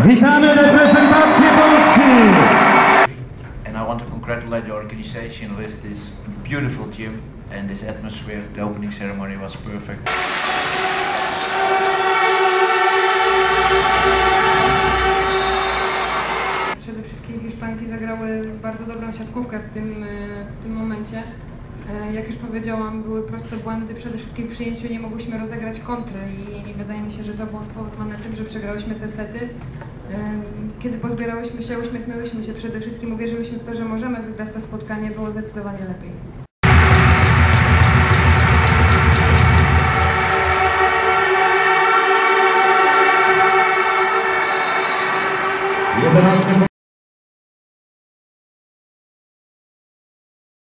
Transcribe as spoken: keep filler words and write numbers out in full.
Witamy reprezentację Polski! And I want to congratulate the organization with this beautiful gym and this atmosphere. The opening ceremony was perfect. Przede wszystkim Hiszpanki zagrały bardzo dobrą siatkówkę w tym, w tym momencie. Jak już powiedziałam, były proste błędy, przede wszystkim w przyjęciu nie mogłyśmy rozegrać kontry i, i wydaje mi się, że to było spowodowane tym, że przegrałyśmy te sety. Kiedy pozbierałyśmy się, uśmiechnęłyśmy się przede wszystkim, uwierzyłyśmy w to, że możemy wygrać to spotkanie, było zdecydowanie lepiej.